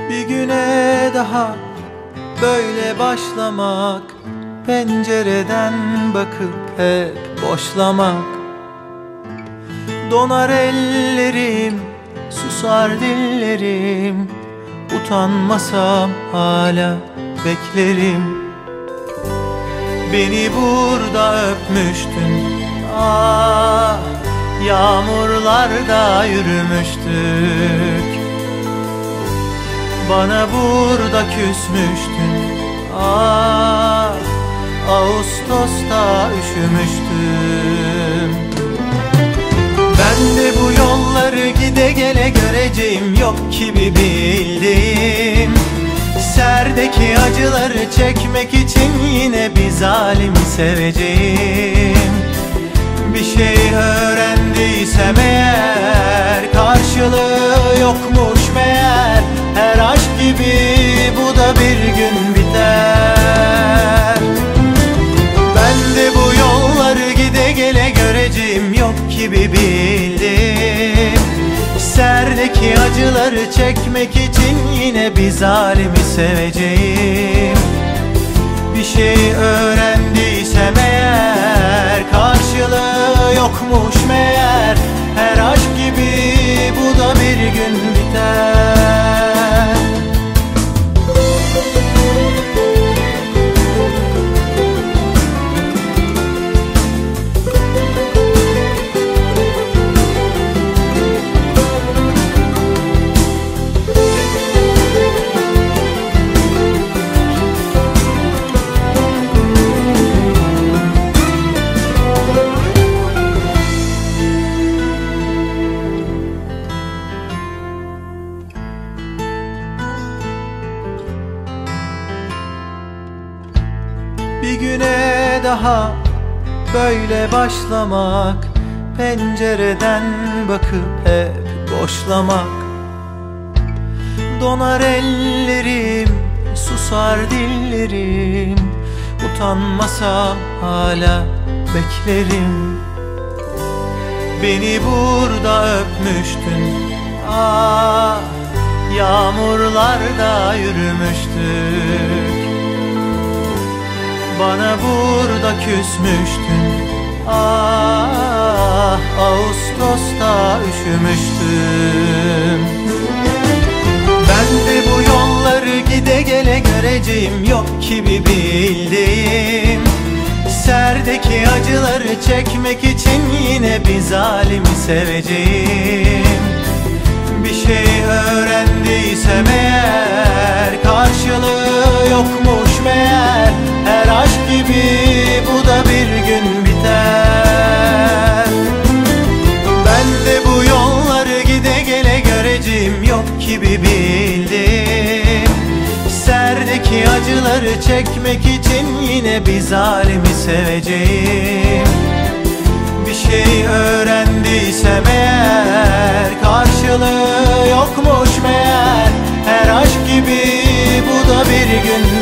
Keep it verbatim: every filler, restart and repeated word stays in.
Bir güne daha böyle başlamak, pencereden bakıp hep boşlamak. Donar ellerim, susar dillerim, utanmasam hala beklerim. Beni burada öpmüştün, ah, yağmurlarda yürümüştük. Bana burada küsmüştün, ah, Ağustos'ta üşümüştüm. Ben de bu yolları gide gele göreceğim yok ki bir bildiğim. Serdeki acıları çekmek için yine bir zalimi seveceğim. Bir şey öğrendiysem eğer, karşılığı yokmuş meğer. Her aşk gibi bu da bir gün biter. Ben de bu yolları gide gele göreceğim yok ki bir bildiğim. Serdeki acıları çekmek için yine bir zalimi seveceğim. Bir şey öğrendiysem eğer, karşılığı yokmuş meğer. Her aşk gibi bu da bir gün biter. Bir güne daha böyle başlamak, pencereden bakıp hep boşlamak. Donar ellerim, susar dillerim, utanmasam hala beklerim. Beni burada öpmüştün, ah, yağmurlarda yürümüştük. Bana burada küsmüştün, ah, Ağustos'ta üşümüştüm. Ben de bu yolları gide gele göreceğim yok ki bir bildiğim. Serdeki acıları çekmek için yine bir zalimi seveceğim. Bir şey öğrendiysem eğer, karşılığı yokmuş meğer. Her aşk gibi bu da bir gün biter. Ben de bu yolları gide gele göreceğim yok ki bir bildiğim. Serdeki acıları çekmek için yine bir zalimi seveceğim. Bir şey öğrendiysem eğer, karşılığı yokmuş meğer. Her aşk gibi bu da bir gün